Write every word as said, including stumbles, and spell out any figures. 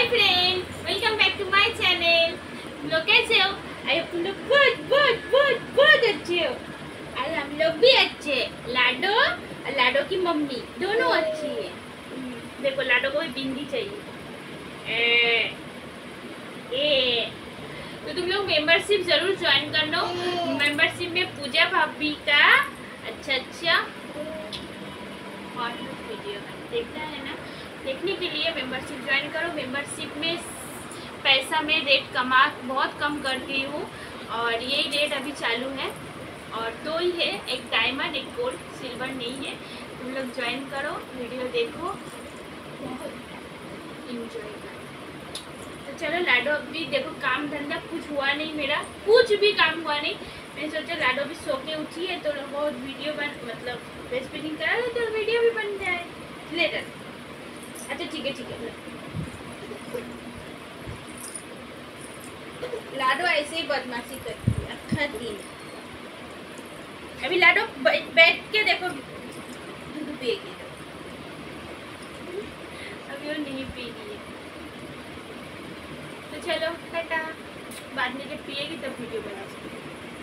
Friend, welcome back to my channel. तुम लोग कैसे हो? आई तुम लोग बहुत बहुत बहुत बहुत अच्छे हो। और हम लोग भी अच्छे हैं। लाडो और लाडो की मम्मी दोनों अच्छी है। देखो लाडो को भी बिंदी चाहिए। ए, ए, तो तुम लोग मेंबरशिप जरूर ज्वाइन कर लो। मेंबरशिप में पूजा भाभी का अच्छा अच्छा और वीडियो देखना है ना, देखने के लिए मेंबरशिप ज्वाइन करो। मेंबरशिप में पैसा में रेट कमा बहुत कम करती हूँ और यही रेट अभी चालू है। और दो ही है, एक डायमंड एक गोल्ड, सिल्वर नहीं है। तुम लोग ज्वाइन करो, वीडियो देखो, इंजॉय करो। तो चलो लाडो अभी देखो, काम धंधा कुछ हुआ नहीं, मेरा कुछ भी काम हुआ नहीं। मैंने सोचा लाडो भी सो के उठी है तो बहुत वीडियो बन मतलब ड्रेस फिटिंग करा दो तो वीडियो भी बन जाए लेटर। अच्छा ठीक है ठीक है। लाडो ऐसे ही बदमाशी करती है अखा दिन। अभी लाडो बैठ के देखो दूध पिएगी, अभी वो नहीं पी रही है। तो चलो टाटा, बाद में जब पिएगी तब वीडियो बना सकते।